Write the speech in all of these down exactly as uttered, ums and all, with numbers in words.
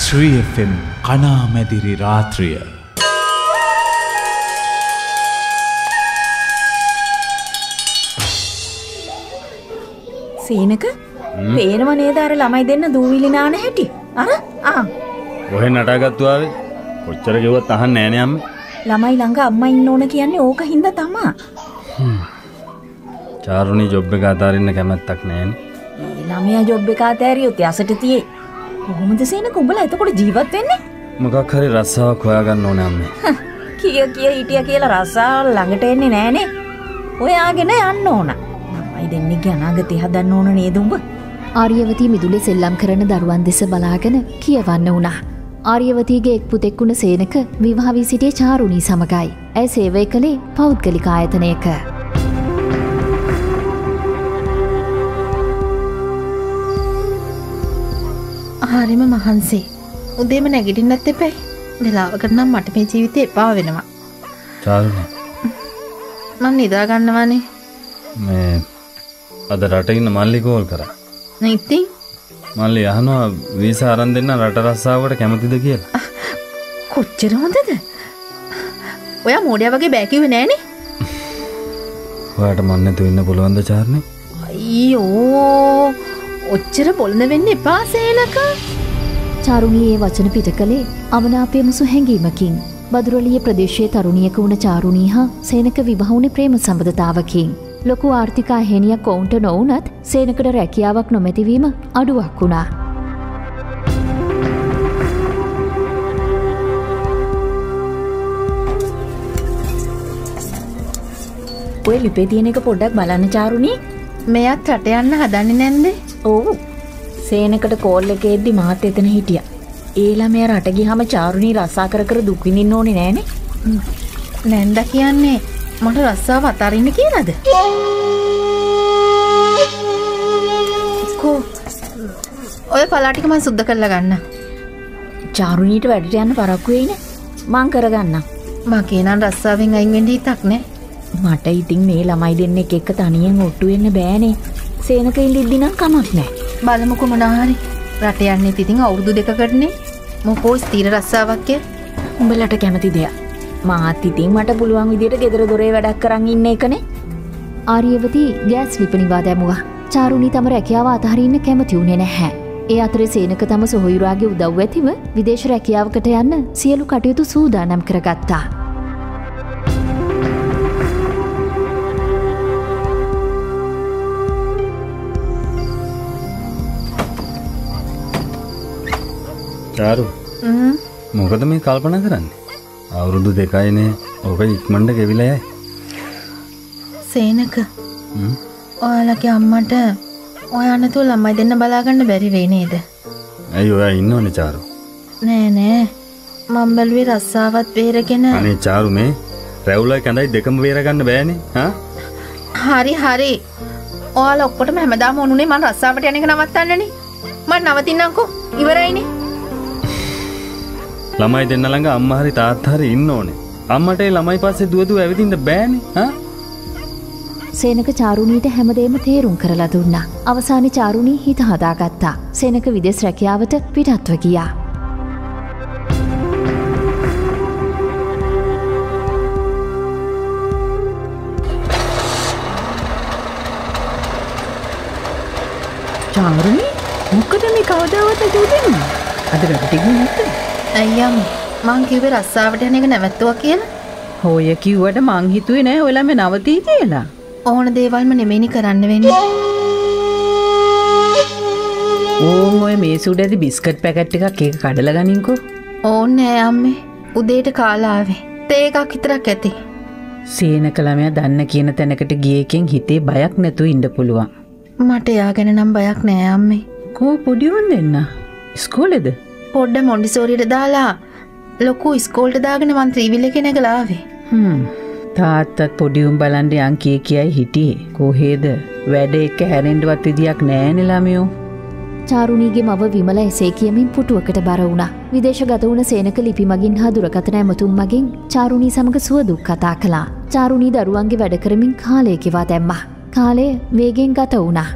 Sri F M Kanamediri Rathriya. Senaka? පේනව නේද අර ළමයි දෙන්න දූවිලි නාන හැටි? අර ආ. ඔහෙ නටාගත්තු ආවේ. කොච්චර ගෙවුවත් අහන්නේ නෑනේ අම්මේ. ළමයි ළඟ අම්මා ඉන්න ඕන කියන්නේ ඕක හින්දා තමා. චාරුණී ජොබ් එක අතාරින්න කැමැත්තක් නෑනේ. ඒ ළමයා ජොබ් එක අතාරියොත් යසට තියේ. කොහොමද සේනක උඹලා එතකොට ජීවත් වෙන්නේ? මොකක් හරි රස්සාවක් හොයාගන්න ඕනේ අම්මේ. කිය කිය හිටියා කියලා රස්සාව ළඟට එන්නේ නෑනේ. ඔයාගෙන යන්න ඕන. ළමයි දෙන්නෙක්ගේ අනාගතය හදන්න ඕන නේද උඹ? ආර්යවතී මිදුලේ සෙල්ලම් කරන දරුවන් දෙස බලාගෙන කියවන්න වුණා. ආර්යවතීගේ එක් පුතෙක් වුණ සේනක විවාහ වී සිටියේ චාරුණී සමගයි. ඇය සේවය කළේ පෞද්ගලික ආයතනයක. හරිම මහන්සි. උදේම නැගිටින්නත් එපයි. වෙලාවකට නම් මට මේ ජීවිතේ එපා වෙනවා. චාරුණී. මම නිදා ගන්නවානේ. මේ අද රට ඉන්න මල්ලි කෝල් කරා. නේ ඉතින් මල්ලි අහනවා වීසා අරන් දෙන්න රට රස්සාවකට කැමතිද කියලා. කොච්චර හොඳද? ඔයා මෝඩයා වගේ බෑ කිව්වේ නෑනේ. ඔයාට මන් නැතුව ඉන්න පුළුවන්ද චාරුණී? අයියෝ ඔච්චර බොළඳ වෙන්න එපා සේනක. චාරුණී ඒ වචන පිට කළේ අමනාපයේ මුසු හැඟීමකින්. බදුරලිය ප්‍රදේශයේ තරුණියක වුණ චාරුණී හා සේනක විවාහ වුණේ ප්‍රේම සම්බන්ධතාවකින්. ලොකු ආර්ථික අහේනියක් ඔවුන්ට නොවුනත් සේනකට රැකියාවක් නොමැතිවීම අඩුවක් වුණා. ඔය ලිපේ තියෙන එක පොඩ්ඩක් බලන්න චාරුණී. මෙයාත් රට යන්න හදන්නේ නැන්ද? ඔව්. සේනකට කෝල් එකේ එද්දි මාත් එතන හිටියා. ඒ ළමයා රට ගියාම චාරුණී රස්සා කර කර දුක් විඳින්න ඕනේ නෑනේ. නැන්දා කියන්නේ මට රස්සාව අතාරින්න කියලාද? කෝ ඔය පලා ටික මම සුද්ධ කරලා ගන්න. චාරුණීට වැඩට යන්න පරක්කු වෙයිනේ. මං කරගන්නම්. මගේ නම් රස්සාවෙන් අයින් වෙන්න හිතක් නෑ. මට ඉතින් මේ ළමයි දෙන්නෙක් එක්ක තනියෙන් ඔට්ටු වෙන්න බෑනේ. සේනක ඉල්ලිද්දි නම් කමක් නෑ. බලමුකෝ මොනවා හරි. රට යන්නේ ඉතින් අවුරුදු දෙකකටනේ. මොකෝ ස්ථිර රස්සාවක් කිය. උඹලට කැමති දෙයක්. මාත් ඉතින් මට පුළුවන් විදියට ගෙදර දොරේ වැඩක් කරන් ඉන්න එකනේ. ආර්යවතී ගෑස් ලිපනිවා දැමුවා. චාරුණී තම රැකියාව අතහරින්න කැමති වුණේ නැහැ. ඒ අතරේ සේනක තම සොහොයුරාගේ උදව් ඇතිව විදේශ රැකියාවකට යන්න සියලු කටයුතු සූදානම් කරගත්තා. චාරු. හ්ම්. මොකද මේ කල්පනා කරන්නේ? අවුරුදු දෙකයිනේ. ඔක ඉක්මනට ගෙවිලා යයි. සේනක. හ්ම්. ඔයාලගේ අම්මට ඔයා නැතුව ළමයි දෙන්න බලා ගන්න බැරි වෙයි නේද? ඇයි ඔයා ඉන්නවනේ චාරු? නෑ නෑ. මම බැලුවේ රස්සාවත් බේරගෙන. අනේ චාරු මේ රැවුලයි කඳයි දෙකම බේර ගන්න බෑනේ. හා? හරි හරි. ඔයාලා ඔක්කොටම හැමදාම ඕනුනේ මම රස්සාවට යන එක නවත්තන්නනේ. මම නවතින්නම්කෝ. ඉවරයිනේ. ළමයි දෙන්න ළඟ අම්මා හරි තාත්තා හරි ඉන්න ඕනේ. අම්මට ඒ ළමයි පස්සේ දුව දුව ඇවිදින්න බෑනේ. හා? සේනක චාරුණීට හැමදේම තේරුම් කරලා දුන්නා. අවසානයේ චාරුණී හිත හදාගත්තා. සේනක විදේශ රැකියාවට පිටත්ව ගියා. චාරුණී මොකද මේ කවදාවත් දුන්නේ? අද වැඩට ගියේ නැත්තේ? අයියම් මං කිව්වේ රස්සාවට යන එක නැවැත්තුවා කියලා. හොය කිව්වට මං හිතුවේ නෑ ඔය ළමයා නවතී කියලා. ඕන දේවල්ම නෙමෙයිනි කරන්න වෙන්නේ. ඕන් ඔය මේස උඩ ඇති බිස්කට් පැකට් එකක් ඒක කඩලා ගනින්කෝ. ඕන්නේ නෑ අම්මේ. උදේට කාලා ආවේ. තේ එකක් විතරක් ඇති. සේනක ළමයා දන්න කියන තැනකට ගිය එකෙන් හිතේ බයක් නැතුව ඉන්න පුළුවන්. මට එයා ගැන නම් බයක් නෑ අම්මේ. කෝ පොඩි උන් දෙන්න. ඉස්කෝලේද? පොඩ්ඩ මොන්ඩිසෝරියට දාලා ලොකු ඉස්කෝලේට දාගෙන මං ත්‍රිවිල් එකේ නැගලා ආවේ. හ්ම්. තාත්තත් පොඩි උන් බලන්න යන් කී කියයි හිටියේ. කොහෙද? වැඩ එක හැරෙන්නවත් විදියක් නෑනේ ළමයෝ. චාරුණීගේ මව විමල එසේ කියමින් පුටුවකට බර වුණා. විදේශගත වුණ සේනක ලිපි මගින් හා දුරකථන ඇමතුම් මගින් චාරුණී සමග සුව දුක් කතා කළා. චාරුණී දරුවන්ගේ වැඩ කරමින් කාලය ගෙවා දැම්මා. කාලය වේගෙන් ගත වුණා.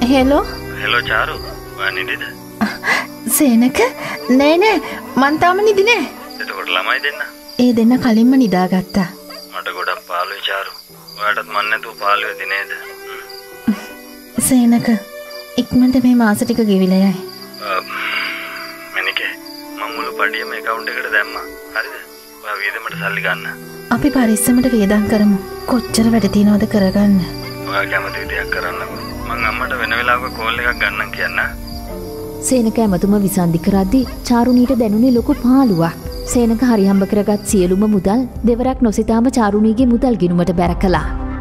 හෙලෝ හෙලෝ චාරු ඔයා නිදිද? සේනක නෑ නෑ මං තාම නිදි නෑ. එතකොට ළමයි දෙන්න? ඒ දෙන්න කලින්ම නිදාගත්තා. මට ගොඩක් පාළුයි චාරු. ඔයාටත් මන් නැතුව පාළුව වෙදි නේද? සේනක ඉක්මනට මේ මාස ටික ගෙවිලා යයි. මනිකේ මම මුළු පඩියම account එකට දැම්මා. හරිද? ඔයා වියදමට සල්ලි ගන්න. අපි පරිස්සමට වියදම් කරමු. කොච්චර වැඩ තියෙනවද කරගන්න. ඔයා කැමති විදියක් කරන්නකෝ. මං අම්මට වෙන වෙලාවක කෝල් එකක් ගන්නම් කියන්න. සේනක ඇමතුම විසන්ධි කරද්දී චාරුණීට දැනුනේ ලොකු පාළුවක්. සේනක හරිහම්බ කරගත් සියලුම මුදල් දෙවරක් නොසිතාම චාරුණීගේ මුදල් ගිණුමට බැර කළා.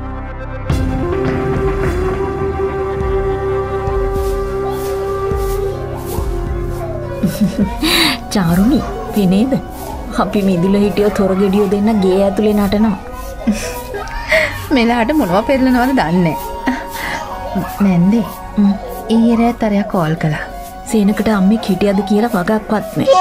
චාරුණී පෙනේද? අපි මිදුල හිටියෝ තොරගෙඩියෝ දෙන්න ගේ ඇතුලේ නටනවා. මෙලාට මොනවා පෙරලනවද දන්නේ නැන්දේ. ඊයේ රෑ තරයක් කෝල් කළා. සේනකට අම්මේ හිටියද කියලා වගක්වත් නැහැ.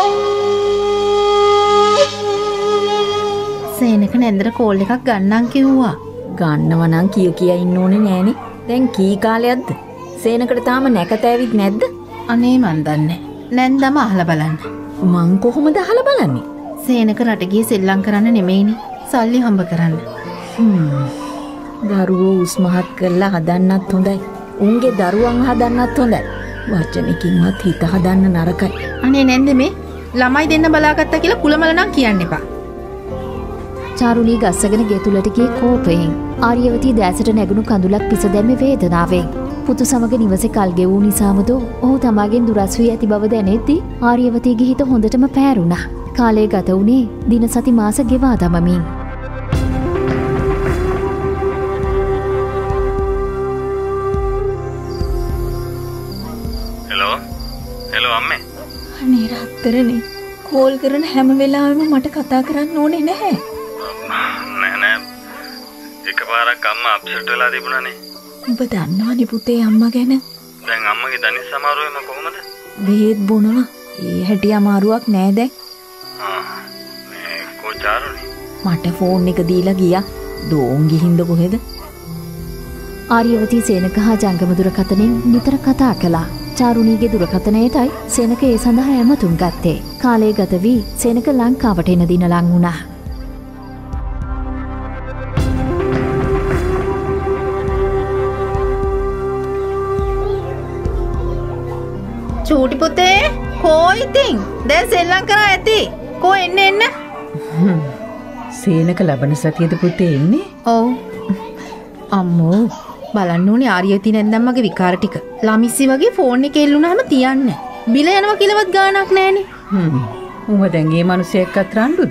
සේනක නැන්දට කෝල් එකක් ගන්නම් කිව්වා. ගන්නව නම් කිය කියා ඉන්න ඕනේ නෑනේ. දැන් කී කාලයක්ද? සේනකට තාම නැකත ඇවිත් නැද්ද? අනේ මන් දන්නේ. නැන්දම අහලා බලන්න. මං කොහොමද අහලා බලන්නේ? සේනක රට ගියේ සෙල්ලම් කරන්න නෙමෙයිනේ. සල්ලි හම්බ කරන්න. හ්ම්. දරුවෝ උස්මහත් කරලා හදන්නත් හොඳයි. උන්ගේ දරුවන් හදන්නත් හොඳයි. වචනකින්වත් හිත හදන්න නරකයි. අනේ නැන්ද මේ ළමයි දෙන්න බලාගත්තා කියලා කුලමල නම් කියන්න එපා. චාරුණී ගස්සගෙන ගේ තුලට ගියේ කෝපයෙන්. ආර්යවතී දැසට නැගුණු කඳුලක් පිස දැම්මේ වේදනාවෙන්. පුතු සමග නිවසේ කල් ගෙවූ නිසාමද ඔහු තමාගෙන් දුරස් වී ඇති බව දැනෙද්දී ආර්යවතීගේ හිත හොඳටම පෑරුණා. කාලය ගත වුණේ දින සති මාස ගෙවා දමමින්. හෙලෝ හෙලෝ අම්මේ. අනේ රත්තරනේ කෝල් කරන හැම වෙලාවෙම මට කතා කරන්න ඕනේ නැහැ. නෑ නෑ එකපාරක් අම්මා අප්සෙට් වෙලා තිබුණානේ. ඔබ දන්නවනේ පුතේ අම්මා ගැන. දැන් අම්මගේ දනිස් සමාරුවේම කොහමද? බෙහෙත් බොනවා. ඒ හැටි අමාරුවක් නෑ දැන්. ආ මේ කොචාරුනේ. මට ෆෝන් එක දීලා ගියා. දෝන් ගිහින්ද කොහෙද? ආර්යවතී සේනක හා ජංගම දුරකථනෙන් නිතර කතා කළා. චාරුණීගේ දුරකථනයටයි සේනක ඒ සඳහා ඇමතුම් ගත්තේ. කාලය ගත වී සේනක ලංකාවට එන දින ලං වුණා. චූටි පුතේ කෝ ඉතින් දැන් සෙල්ලම් කරා ඇති. කෝ එන්න එන්න. සේනක ලබන සතියේද පුතේ එන්නේ? ඔව්. අම්මෝ බලන්න ඕනේ ආර්යවතී නැන්දම්මගේ විකාර ටික. ළමිස්සි වගේ ෆෝන් එකේ එල්ලුනහම තියන්න. බිල යනවා කියලාවත් ගාණක් නැහනේ. හ්ම්. උඹ දැන් මේ මිනිස්සු එක්කත් රණ්ඩුද?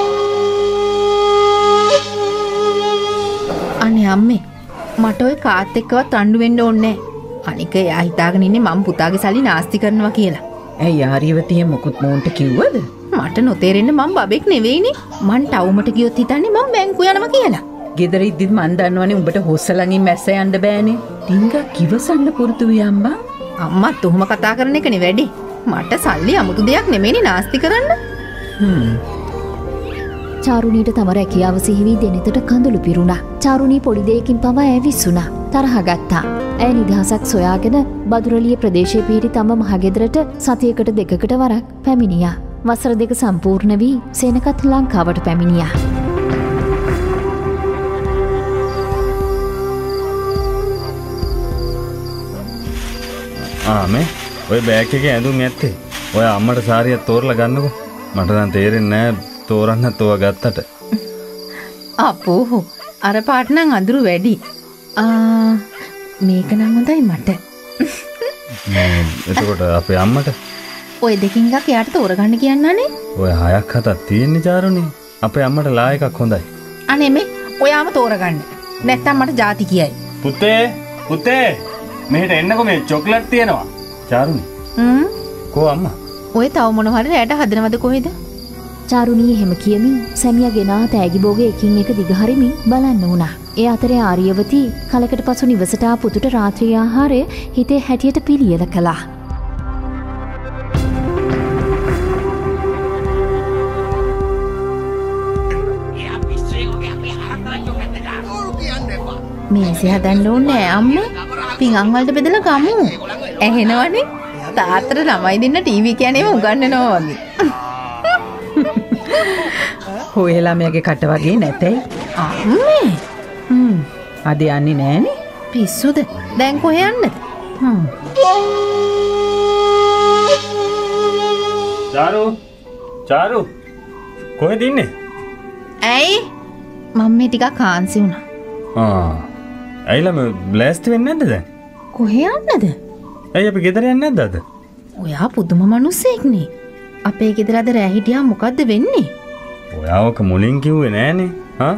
අනේ අම්මේ මට ඔය කාත් එක්කවත් රණ්ඩු වෙන්න ඕනේ නැහැ. අනික එයා හිතාගෙන ඉන්නේ මම පුතාගේ සල්ලි නාස්ති කරනවා කියලා. ඇයි ආර්යවතිය මොකුත් මෝන්ට කිව්වද? මට නොතේරෙන්න මම බබෙක් නෙවෙයිනේ. මං ටවුමට ගියොත් හිතන්නේ මම බැංකුව යනවා කියලා. ගෙදර ඉද්දිත් මන් දන්නවනේ උඹට හොස්ස ළඟින් මැස්ස යන්න බෑනේ. ටින්ගක් කිවසන්න පුරුදු වෙයි අම්මා. අම්මත් උහුම කතා කරන එකනේ වැඩි. මට සල්ලි 아무තු දෙයක් නෙමෙයිනේ නාස්ති කරන්න. හ්ම්. චාරුණීට තම රැකියාව සිහි වී දෙනෙතට කඳුළු පිරුණා. චාරුණී පොඩි දෙයකින් පවා ඇවිස්සුණා. තරහ ගත්තා. ඇය නිදහසක් සොයාගෙන බදුරලිය ප්‍රදේශයේ පිහිටි තම මහගෙදරට සතියකට දෙකකට වරක් පැමිණියා. වසර දෙක සම්පූර්ණ වී සේනකත් ලංකාවට පැමිණියා. ආ මේ ඔය බෑග් එකේ ඇඳුම් ඇත්තේ. ඔය අම්මට සාරියක් තෝරලා ගන්නකෝ. මට නම් තේරෙන්නේ නැහැ තෝරන්නත් ඔය ගත්තට. අපෝ අර පාට නම් අඳුරු වැඩි. ආ මේක නම් හොඳයි මට. මේ එතකොට අපේ අම්මට ඔය දෙකින් එකක් එයාට තෝරගන්න කියන්නනේ. ඔය හයක් හතක් තියෙන්නේ චාරුනේ. අපේ අම්මට ලා එකක් හොඳයි. අනේ මේ ඔයාම තෝරගන්න. නැත්තම් මට ಜಾති කියයි. පුතේ පුතේ මෙහෙට එන්නකෝ මේ චොක්ලට් තියෙනවා. චාරුනේ. හ්ම්. කෝ අම්මා? ඔය තව මොන හරි රැට හදනවද කොහෙද? චාරුණී එහෙම කියමින් සැමියා ගෙනා තෑගි බෝගේ එකින් එක දිගහරිමින් බලන්න වුණා. ඒ අතරේ ආර්යවතී කලකට පසු නිවසට ආ පුතුට රාත්‍රී ආහාරය හිතේ හැටියට පිළියෙල කළා. මේසෙ හදන්න ඕනේ අම්මේ. පිඟන් වලට බෙදලා ගමු. ඇහෙනවනේ. තාත්තට ළමයි දෙන්න ටීවී කියන්නේම උගන්වනවා වගේ. හොය ළමයාගේ කට වගේ නැතයි. අම්මේ. හ්ම්. අද යන්නේ නෑනේ. පිස්සුද? දැන් කොහෙ යන්නද? හ්ම්. චාරු චාරු කොහෙද ඉන්නේ? ඇයි? මම මේ ටිකක් කාන්සි වුණා. ආ. ඇයිලා මේ බ්ලාස්ට් වෙන්නේ නැද්ද දැන්? කොහෙ යන්නද? ඇයි අපි ගෙදර යන්නේ නැද්ද අද? ඔයා පුදුම මිනිස්සෙක්නේ. අපේ ගෙදර අද රෑ හිටියා මොකද්ද වෙන්නේ? ඔයාවක මුලින් කිව්වේ නෑනේ. හා?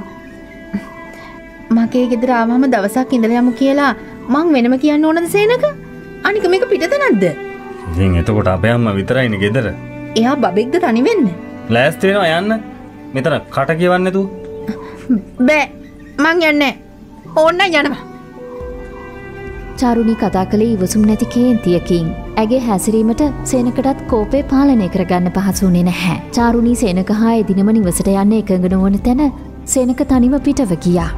මගේ ගෙදර ආවම දවසක් ඉඳලා යමු කියලා මං වෙනම කියන්න ඕනද සේනක? අනික මේක පිටත නැද්ද? ඉතින් එතකොට අපේ අම්මා විතරයිනේ ගෙදර. එයා බබෙක්ද තනි වෙන්නේ? බ්ලාස්ට් වෙනවා යන්න. මෙතන කට කියවන්නේ නැතුව. බෑ. මං යන්නේ. ඕන්න යනවා. චාරුණී කතා කළේ ඉවසුම් නැති කේන්තියකින්. ඇගේ හැසිරීමට සේනකටත් කෝපය පාලනය කරගන්න පහසු වුණේ නැහැ. චාරුණී සේනක හා එදිනම නිවසට යන්න එකඟ නොවන තැන සේනක තනිව පිටව ගියා.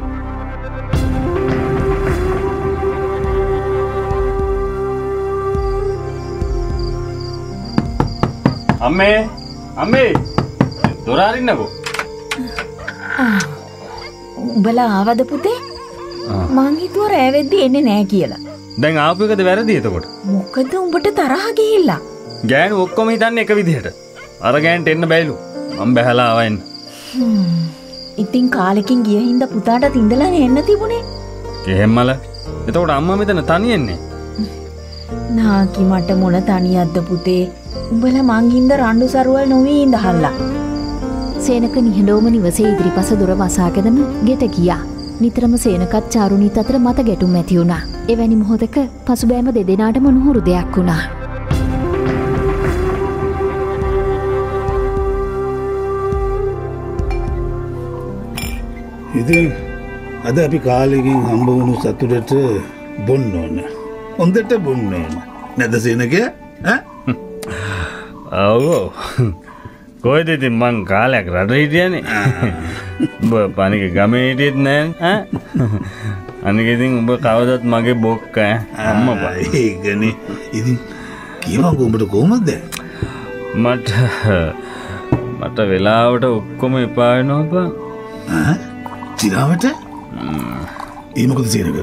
අම්මේ අම්මේ දොර අරින්නකෝ. උඹලා ආවද පුතේ? මං හිතුවා රෑ වෙද්දි එන්නේ නෑ කියලා. දැන් ආපු එකද වැරදි එතකොට? මොකද උඹට තරහ ගිහිල්ලා? ගෑනු ඔක්කොම හිතන්නේ එක විදිහට. අර ගෑනට එන්න බැයිලු. මම බහැලා ආවා එන්න. ඉතින් කාලෙකින් ගිය හින්දා පුතාට ඉඳලා එන්න තිබුණේ. එහෙමමල. එතකොට අම්මා මෙතන තනියෙන්නේ. නාකි මට මොන තනියක්ද පුතේ? උඹලා මං හින්දා රණ්ඩු සරුවල් නොවී ඉඳහල්ලා. සේනක නිහඬවම නිවසේ ඉදිරිපස දොර වසාගෙනම ගෙට ගියා. නිතරම සේනකත් චාරුණීත් අතර මත ගැටුම් ඇති වුණා. එවැනි මොහොතක පසුබෑම දෙදෙනාටම නුහුරු දෙයක් වුණා. ඉතින් අද අපි කාලෙකින් හම්බ වුණු සතුටට බොන්න ඕන. හොඳට බොන්න ඕන. නැද සේනක? ඈ? ඔව්. කොහෙද ඉතින් මං කාලයක් රට හිටියනේ. උඹ පණික ගමේ හිටියෙත් නෑ ඈ. අනික ඉතින් උඹ කවදත් මගේ බොක්ක ඈ අම්මපා. ඒකනේ. ඉතින් කියවංග උඹට කොහමද? මට මට වෙලාවට ඔක්කොම එපා වෙනවා බා. ඈ? චිරාවට? ඒ මොකද සේනක?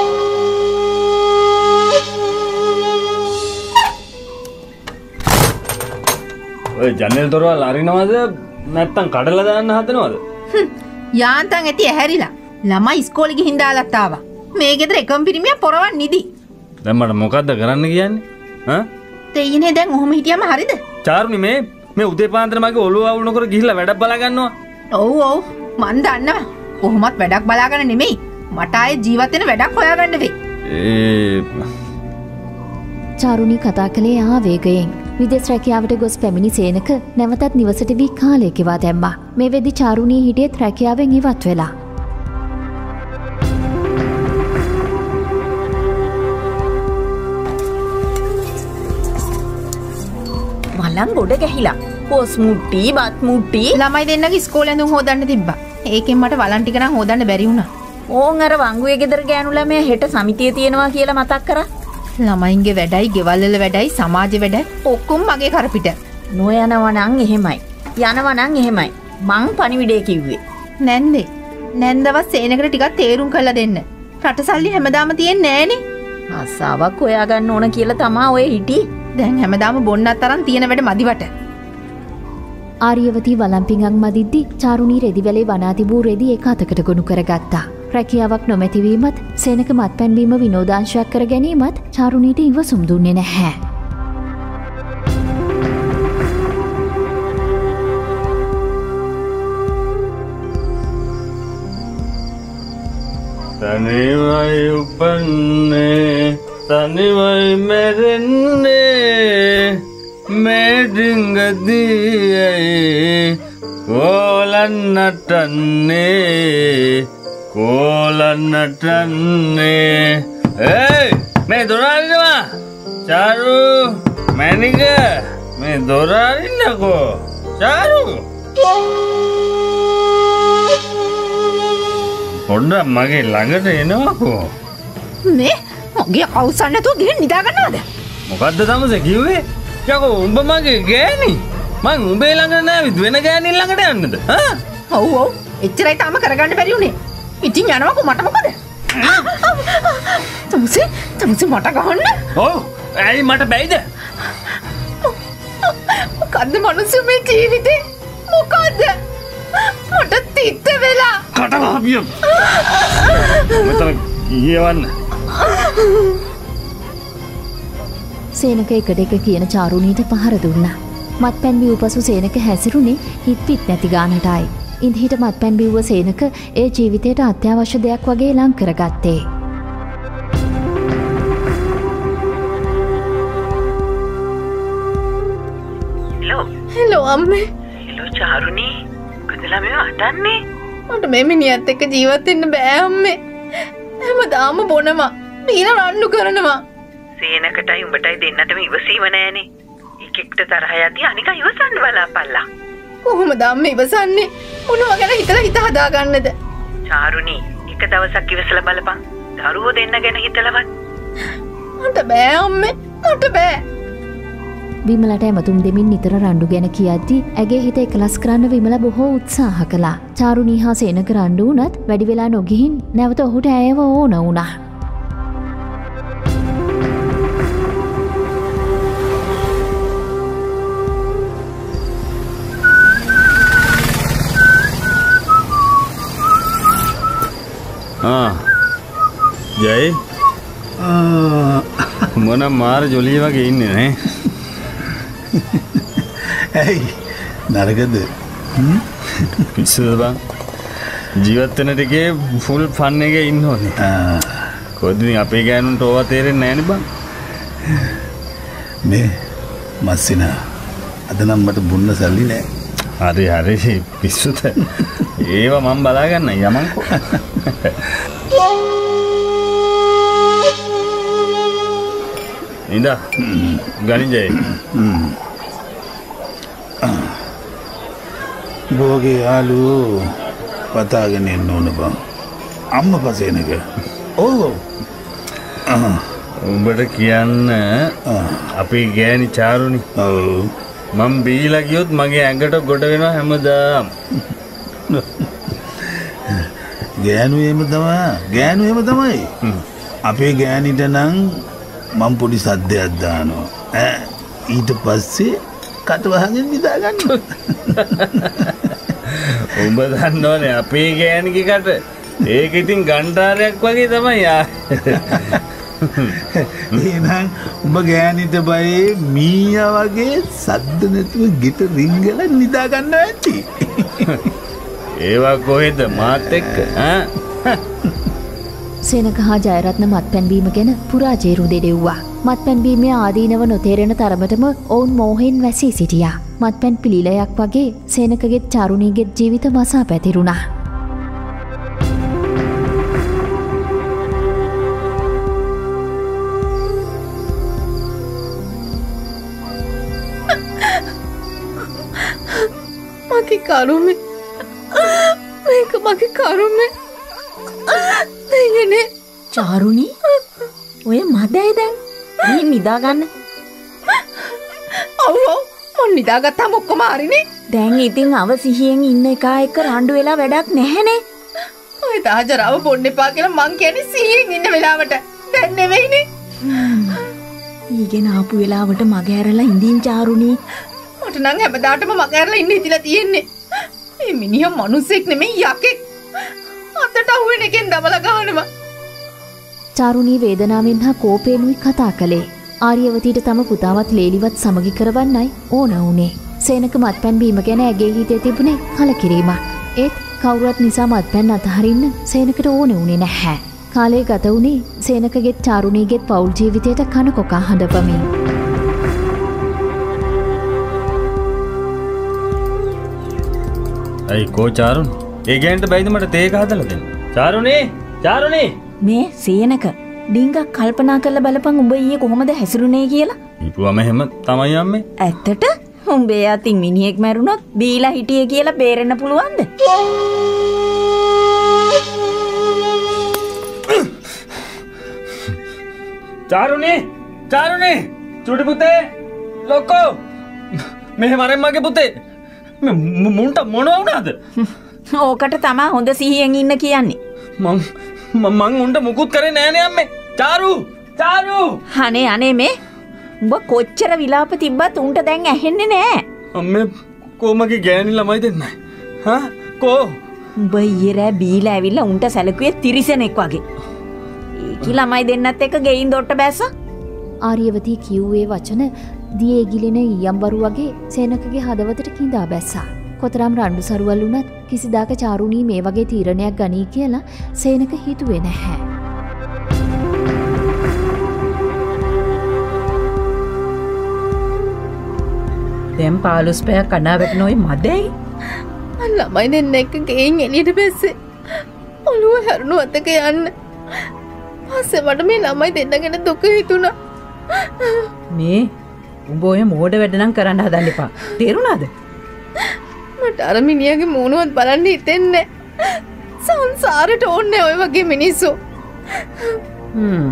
ඔය ජනෙල් දොරවල් අරිනවද නැත්තම් කඩලා දාන්න හදනවද? යාන්තම් ඇති ඇහැරිලා. ළමයි ඉස්කෝලේ ගිහින් දාලත් ආවා. මේ ගෙදර එකම පිරිමියා පොරවන් නිදි. දැන් මට මොකද්ද කරන්න කියන්නේ? හා? දෙයිනේ දැන් ඔහොම හිටියම හරිද? චාරුනි මේ මේ උදේ පාන්දර මගේ ඔළුව අවුල් නොකර ගිහිල්ලා වැඩක් බලා ගන්නවා. ඔව් ඔව් මන් දන්නවා. කොහොමත් වැඩක් බලාගෙන නෙමෙයි. මට ආයේ ජීවත් වෙන වැඩක් හොයාගන්න වෙයි. ඒ චාරුණී කතා කළේ ආවේගයෙන්. විදේශ රැකියාවට ගොස් පැමිණි සේනක නැවතත් නිවසට වී කාලය ගෙවා දැම්මා. මේ වෙද්දි චාරුණී හිටියෙත් රැකියාවෙන් ඉවත් වෙලා. මලං ගොඩ ගැහිලා. පොස් මුට්ටි, බත් මුට්ටි. ළමයි දෙන්නගේ ඉස්කෝලේ ඇඳුම් හොදන්න තිබ්බා. ඒකෙන් මට වලන් ටික නම් හොදන්න බැරි වුණා. ඕන් අර වංගුවේ ගෙදර ගෑනු ළමයා හෙට සමිතිය තියෙනවා කියලා මතක් කරා. ළමයින්ගේ වැඩයි, ගෙවල් වල වැඩයි, සමාජ වැඩයි ඔක්කොම මගේ කරපිට. නොයනවා නම් එහෙමයි. යනවා නම් එහෙමයි. මං පණිවිඩය කිව්වේ. නැන්දේ. නැන්දවත් සේනකට ටිකක් තේරුම් කරලා දෙන්න. රට සල්ලි හැමදාම තියෙන්නේ නෑනේ. ආසාවක් හොයාගන්න ඕන කියලා තමා ඔය හිටියේ. දැන් හැමදාම බොන්නත් තරම් තියෙන වැඩ මදිවට. ආර්යවතී වලම්පිඟක් මදිද්දි චාරුණී රෙදිවැලේ වනා තිබූ රෙදි එක අතකට ගොනු කරගත්තා. රැකියාවක් නොමැතිවීමත් සේනක මත්පැන්වීම විනෝදාංශයක් කර ගැනීමත් චාරුණීට ඉවසුම් දුන්නේ නැහැ. තනිවයි උපන්නේ තනිවයි මැරෙන්නේ මේ ඩිංගදියයි කොලන්නටන්නේ කොලන්නටන්නේ ඒයි මේ දොරාරිනවා චාරු මැනික මේ දොරාරින්නකෝ චාරු පොඩ්ඩක් මගේ ළඟට එනවකෝ මේ මගේ අවසන් නැතුව ගිහින් නිදා ගන්නවද? මොකද්ද තමසේ කිව්වේ? යකෝ උඹ මගේ ගෑණි. මං උඹේ ළඟ නෑවිත් වෙන ගෑණින් ළඟට යන්නද? හා? ඔව් ඔව්. එච්චරයි තාම කරගන්න බැරි උනේ. ඉතින් යනවාකෝ මට මොකද? තමසේ තමසේ මට ගහන්න? ඔව්. ඇයි මට බැයිද? මොකද්ද මනුස්ස මේ ජීවිතේ? මොකද්ද? මට තිත්ත වෙලා. කටවහපිය. මෙතන කියවන්න. සේනක එකට එක කියන චාරුණීට පහර දුන්නා. මත්පැන් බිව් පසු සේනක හැසිරුණේ හිත් පිත් නැති ගානටයි. ඉන්හිට මත්පැන් බිව්ව සේනක ඒ ජීවිතයට අත්‍යවශ්‍ය දෙයක් වගේ ලං කරගත්තේ. හෙලෝ හෙලෝ අම්මේ. හෙලෝ චාරුණී. කොහෙදලා මේ අටන්නේ? මට මේ මිනිහත් එක්ක ජීවත් වෙන්න බෑ අම්මේ. හැමදාම බොනවා. පීන රණ්ඩු කරනවා. සේනකටයි උඹටයි දෙන්නටම ඉවසීම නෑනේ. එකෙක්ට තරහ යද්දී අනික ඉවසන්න බලාපල්ලා. කොහොමද අම්මේ ඉවසන්නේ? මොනවා ගැන හිතලා හිත හදාගන්නද? චාරුණී, එක දවසක් ඉවසලා බලපන්. දරුවෝ දෙන්න ගැන හිතලවත්. මට බෑ අම්මේ. මට බෑ. විමලට ඇමතුම් දෙමින් නිතර රණ්ඩු ගැන කියද්දි ඇගේ හිත එකලස් කරන්න විමල බොහෝ උත්සාහ කළා. චාරුණී හා සේනක රණ්ඩු වුණත් වැඩි වෙලා නොගිහින් නැවත ඔහුට ඇයව ඕන වුණා. ආ ජයි මොන මාර ජොලිය වගේ ඉන්නේ නේ. ඇයි නරකද? පිස්සුද බං? ජීවත් වෙන ටිකේ ෆුල් ෆන් එකේ ඉන්න ඕනේ. කොහොමද අපේ ගෑනුන්ට ඕවා තේරෙන්නේ නැහනේ බං. මේ මස්සිනා අද නම් මට බුන්න සල්ලි නෑ. හරි හරි පිස්සුද? ඒව මම බලා ගන්න යමන්කෝ. ඉඳා ගණිජේ බෝගේ යාලු පතාගෙන එන්න ඕන බං. අම්ම පසේනක. ඔව් උඹට කියන්න අපේ ගෑණි චාරුණි. ඔව් මම බීලා ගියොත් මගේ ඇඟට ගොඩ වෙනවා හැමදාම. ගෑනු එහෙම තමයි. ගෑනු එහෙම තමයි. අපේ ගෑනිට නම් මම පොඩි සද්දයක් දානවා. ඈ ඊට පස්සේ කට වහගෙන නිදා ගන්නවා. උඹ දන්නවනේ අපේ ගෑණිගේ කට. ඒක ඉතින් ගණ්ඩාරයක් වගේ තමයි ආ. එහෙනම් උඹ ගෑනිට බයේ මීයා වගේ සද්ද නැතුව ගිට රිංගලා නිදා ගන්නවා ඇති. ඒවා කොහෙද මාත් එක්ක ඈ? සේනක හා ජයරත්න මත්පැන් බීම ගැන පුරාජේරු දෙඩෙව්වා. මත්පැන් බීමේ ආදීනව නොතේරෙන තරමටම ඔවුන් මෝහෙන් වැසී සිටියා. මත්පැන් පිළිලයක් වගේ සේනකගෙත් චාරුණීගෙත් ජීවිත වසා පැතිරුණා. මගේ කරුමේ මේක මගේ කරුමේ දෙයනේ. චාරුණී ඔය මදයි දැන් මේ නිදා ගන්න. ඔව් ඔව් මොන් නිදාගත්තාම ඔක්කොම හරිනේ. දැන් ඉතින් අවසිහියෙන් ඉන්න එකා එක්ක රණ්ඩු වෙලා වැඩක් නැහැනේ. ඔය තාජරාව බොන්න එපා කියලා මං කියන්නේ සිහියෙන් ඉන්න වෙලාවට. දැන් නෙවෙයිනේ. ඊගෙන ආපු වෙලාවට මගේ ඇරලා ඉඳින් චාරුණී. මට නම් හැමදාටම මගේ ඇරලා ඉන්න ඉතිලා තියෙන්නේ. මේ මිනිහා මිනිස්සෙක් නෙමෙයි යකෙක්. අතට අහුවෙන එකෙන් දමලා ගහනවා. චාරුණී වේදනාවෙන් හා කෝපයෙන්ුයි කතා කළේ. ආර්යවතීට තම පුතාවත් ලේලිවත් සමගි කරවන්නයි ඕන වුණේ. සේනක මත්පැන් බීම ගැන ඇගේ හිතේ තිබුණේ කලකිරීමක්. ඒත් කවුරුත් නිසා මත්පැන් අතහරින්න සේනකට ඕන වුණේ නැහැ. කාලය ගත වුණේ සේනකගෙත් චාරුණීගෙත් පෞල් ජීවිතයට කන කොකා හඬපමින්. අයි කෝ චාරුණ ඒ ගෑනට බයිද මට තේක හදලා දෙන්න. චාරුණී චාරුණී මේ සේනක ඩිංගක් කල්පනා කරලා බලපන් උඹ ඊයේ කොහොමද හැසිරුනේ කියලා. ඉපුවම එහෙම තමයි අම්මේ. ඇත්තට උඹේ අතින් මිනිහෙක් මැරුණොත් බීලා හිටියේ කියලා බේරෙන්න පුළුවන්ද? චාරුණී චාරුණී චුටි පුතේ ලොකෝ මෙහෙ මරෙන් මගේ පුතේ මුන්ට මොන වුණාද? ඕකට තමා හොඳ සිහියෙන් ඉන්න කියන්නේ. මං මං උන්ට මුකුත් කරේ නෑනේ අම්මේ. චාරු චාරු අනේ අනේ මේ උඹ කොච්චර විලාප තිබ්බත් උන්ට දැන් ඇහෙන්නේ නෑ. අම්මේ කොමගේ ගෑණි ළමයි දෙන්නයි. හා කෝ උඹ ඊයේ රෑ බීලා ඇවිල්ලා උන්ට සැලකුවේ තිරිසනෙක් වගේ. ඒකි ළමයි දෙන්නත් එක්ක ගෙයින් දොට්ට බැස්සා. ආර්යවතී කිව්වේ වචන දියේ ගිලෙන ඊයම්බරු වගේ සේනකගේ හදවතට කිඳා බැස්සා. කොතරම් රණ්ඩු සරුවල් වුණත් කිසිදාක චාරුණී මේ වගේ තීරණයක් ගනී කියලා සේනක හිතුවේ නැහැ. දැන් පාලුස් පැයක් කඩා වැටෙනෝයි මදෙයි. ළමයි දෙන්න එක්ක ගෙයින් එළියට බැස්සේ. ඔළුව හැරුණු අතක යන්න. පස්සේ මට මේ ළමයි දෙන්න ගැන දුක හිතුණා. මේ උඹ ඔය මෝඩ වැඩ නම් කරන්න හදන්න එපා. තේරුණාද? මට අර මිනිහගේ මූණවත් බලන්න හිතෙන්නේ නැහැ. සංසාරෙට ඕනේ ඔය වගේ මිනිස්සු. හ්ම්.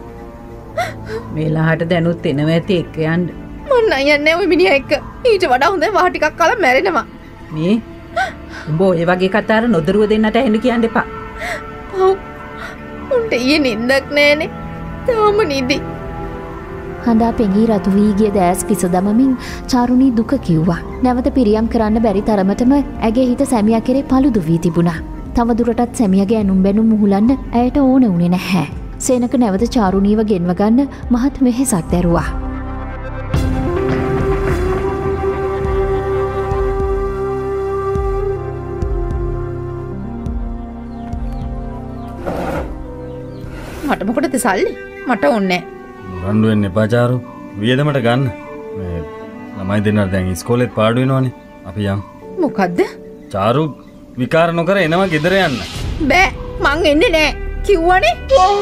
මේලාට දැනුත් එනවා ඇති එක්ක යන්න. මම නෑ යන්නේ ඔය මිනිහා එක්ක. ඊට වඩා හොඳ වා ටිකක් කාලා මැරෙනවා. මේ උඹ ඔය වගේ කතාර නොදරුව දෙන්නට ඇහෙන්න කියන්න එපා. ඔව්. උන්ට ඊයේ නිින්දක් නෑනේ. තාම නිදි. හඳා පෙඟී රතු වී ගිය දැස් පිස දමමින් චාරුණී දුක කිව්වා. නැවත පිරියම් කරන්න බැරි තරමටම ඇගේ හිත සැමියා කෙරේ paludu වී තිබුණා. තවදුරටත් සැමියාගේ ඇනුම් බැනුම් මුහුලන්න ඇයට ඕන වුණේ නැහැ. සේනක නැවත චාරුණීව ගෙන්ව ගන්න මහත් වෙහෙසක් දැරුවා. මට මොකටද සල්ලි? මට ඕනේ නෑ. රණ්ඩු වෙන්න එපා චාරු. වියදමට ගන්න. මේ ළමයි දෙන්නට දැන් ඉස්කෝලේත් පාඩු වෙනවනේ. අපි යන්. මොකද්ද? චාරු විකාර නොකර එනවා ගෙදර යන්න. බෑ මං එන්නේ නෑ. කිව්වනේ.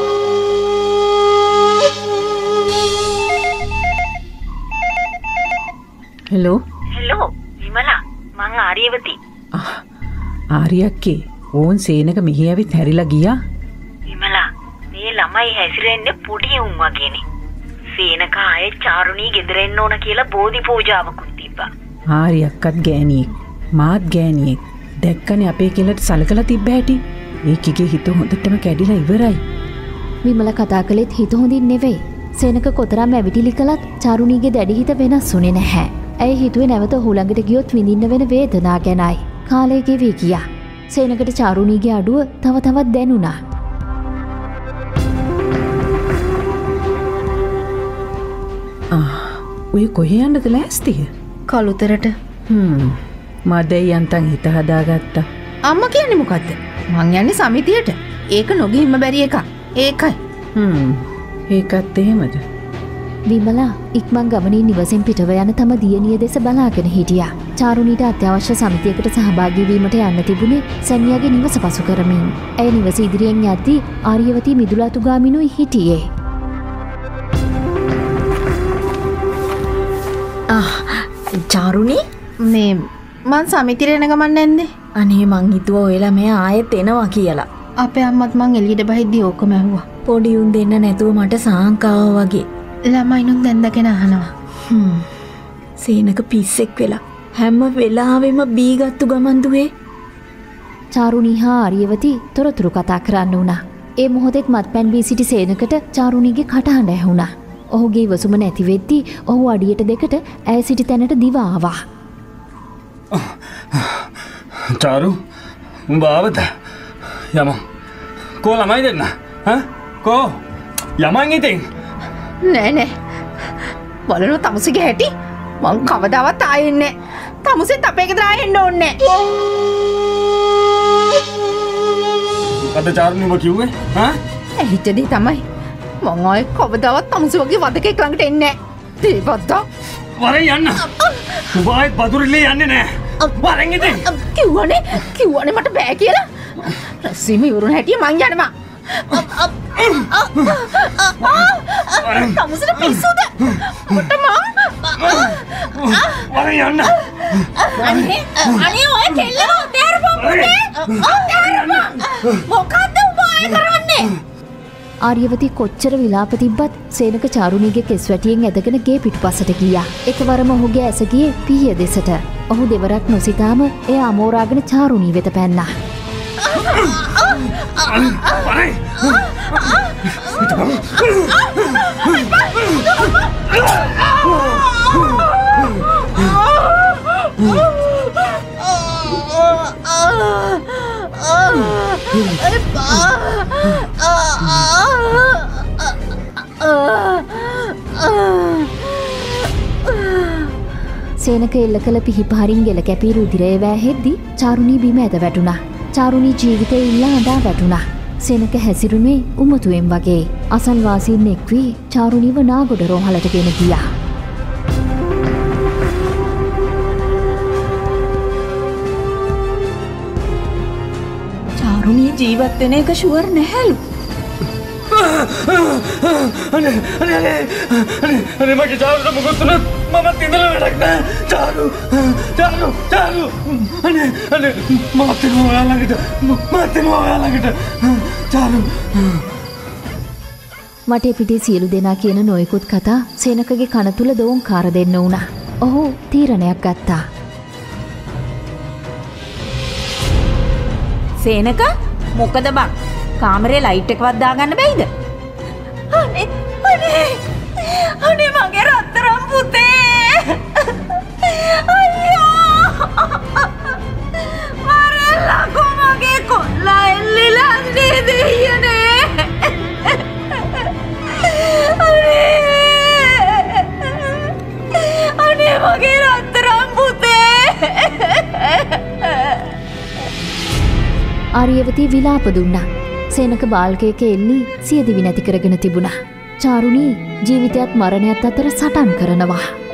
හෙලෝ. හෙලෝ විමලා මං ආර්යවති. ආර්යක්කේ ඕන් සේනක මෙහි ඇවිත් හැරිලා ගියා. විමලා මේ ළමයි හැසිරෙන්නේ පොඩි උන් වගේනේ. සේනක ආයේ චාරුණී ගෙදර එන්න ඕන කියලා බෝධි පූජාවකුත් තිබ්බා. ආර්යක්කත් ගෑණියෙක් මාත් ගෑණියෙක් දැක්කනේ අපේ කෙල්ලට සලකලා තිබ්බ හැටි. ඒකිගේ හිත හොඳටම කැඩිලා ඉවරයි. විමල කතා කළෙත් හිත හොඳින් නෙවෙයි. සේනක කොතරම් ඇවිටිලි කළත් චාරුණීගේ දැඩි හිත වෙනස් වුණේ නැහැ. ඇය හිතුවේ නැවත ඔහු ළඟට ගියොත් විඳින්න වෙන වේදනා ගැනයි. කාලය ගෙවී ගියා. සේනකට චාරුණීගේ අඩුව තව තවත් දැනුණා. ඔය කොහේ යන්නද ලෑස්තිය? කළුතරට. හ්ම්. මදෙයි යන්තම් හිත හදාගත්තා. අම්මා කියන්නේ මොකද්ද? මං යන්නේ සමිතියට. ඒක නොගිහින්ම බැරි එකක්. ඒකයි. හ්ම්. ඒකත් එහෙමද? විමලා ඉක්මන් ගමනින් නිවසින් පිටව යන තම දියණිය දෙස බලාගෙන හිටියා. චාරුණීට අත්‍යවශ්‍ය සමිතියකට සහභාගී වීමට යන්න තිබුණේ සැමියාගේ නිවස පසු කරමින්. ඇය නිවස ඉදිරියෙන් යද්දී ආර්යවතී මිදුලාතුගාමිනුයි හිටියේ. ආ චාරුණී මේ මං සමිතියට එන ගමන් නැන්නේ. අනේ මං හිතුවා ඔයලා මෙයා ආයෙත් එනවා කියලා. අපේ අම්මත් මං එළියට බහිද්දි ඕකම ඇහුවා. පොඩි උන් දෙන්න නැතුව මට සාංකාව වගේ. ළමයිනුත් දැන්දගෙන අහනවා. හ්ම්. සේනක පිස්සෙක් වෙලා හැම වෙලාවෙම බීගත්තු ගමන් දුවේ. චාරුණී හා ආර්යවතී තොරතුරු කතා කරන්න වුණා. ඒ මොහොතේත් මත්පැන් බී සිටි සේනකට චාරුණීගේ කටහඬ ඇහුණා. ඔහුගේ ඉවසුම නැති වෙද්දී ඔහු අඩියට දෙකට ඇය සිටි තැනට දිව ආවා. චාරු උඹ ආවද? යමන්. කෝ ළමයි දෙන්න? හා? කෝ? යමන් ඉතින්. නෑ නෑ. බලන තමුසේගේ හැටි මං කවදාවත් ආයෙ එන්නේ නෑ. තමුසෙත් අපේ ගෙදර ආයෙ එන්න ඕනේ නෑ. මොකද චාරුණී උඹ කිව්වේ? හා? ඇහිච්චදී තමයි. මං ආයෙ කවදාවත් තමුසේ වගේ වදකෙක් ළඟට එන්නේ නෑ. දීපත්තා. වරෙන් යන්න. උඹ ආයෙත් බදුරිල්ලේ යන්නේ නෑ. වරෙන් ඉතින්. කිව්වනේ කිව්වනේ මට බෑ කියලා. රැස්වීම ඉවරුන හැටි මං යනවා. තමුසේට පිස්සුද? මට මං වරෙන් යන්න. අනේ අනේ ඔය කෙල්ලව උදේරපො පුතේ. උදේරපො. මොකද්ද උඹ ආයෙ කරන්නේ? ආර්යවති කොච්චර විලාප තිබ්බත් සේනක චාරුණීගේ කෙස් වැටියෙන් ඇදගෙන ගේ පිටුපසට ගියා. එකවරම ඔහුගේ ඇස ගියේ පිහිය දෙසට. ඔහු දෙවරක් නොසිතාම එය අමෝරාගෙන චාරුණී වෙත පැන්නා. සේනක එල්ල කළ පිහිපහරින් ගෙල කැපී රුධිරය වෑහෙද්දි චාරුණී බිම ඇද වැටුණා. චාරුණී ජීවිතේ ඉල්ලා අඬා වැටුණා. සේනක හැසිරුනේ උමතුවෙන් වගේ. අසල්වාසීන් එක් වී චාරුණීව නාගොඩ රෝහලට ගෙන ගියා. චාරුණී ජීවත් වෙන එක ෂුවර් නැහැලු. අනේ අනේ අනේ අනේ අනේ මගේ චාරුට මොකද උනත් මමත් ඉඳලා වැඩක් නෑ. චාරු චාරු චාරු අනේ අනේ මමත් එනවා ඔයා ළඟට මමත් එනවා ඔයා ළඟට චාරු. වටේ පිටේ සියලු දෙනා කියන නොයෙකුත් කතා සේනකගේ කන තුල දෝංකාර දෙන්න වුණා. ඔහු තීරණයක් ගත්තා. සේනක මොකද බං? කාමරේ ලයිට් එකවත් දාගන්න බැයිද? අනේ අනේ අනේ මගේ රත්තරන් පුතේ. අයියෝ මරෙල්ලකෝ මගේ කොල්ලා එල්ලිලා දෙයියනේ. අනේ අනේ මගේ රත්තරන් පුතේ. ආර්යවති විලාප දුන්නා. සේනක බාල්කයක එල්ලි සියදිවි නැති කරගෙන තිබුණා. චාරුණී ජීවිතයත් මරණයත් අතර සටන් කරනවා.